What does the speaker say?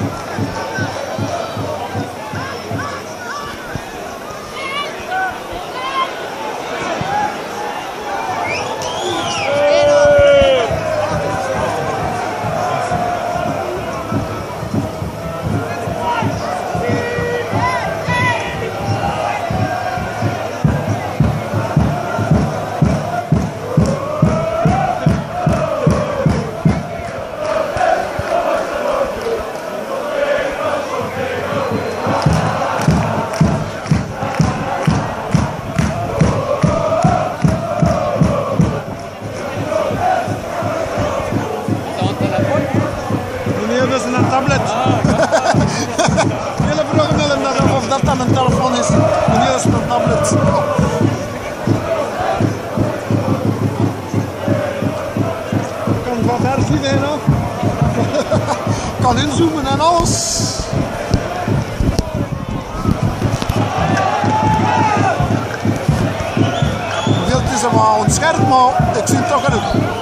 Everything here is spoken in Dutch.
Dat is een tablet. Hele vragen of dat dan een telefoon is. Meneer, dat is een tablet. Kan wat herfst hè, nog? Kan inzoomen en alles. Beeld is hem wel ontscherpt, maar ik zie het toch genoeg.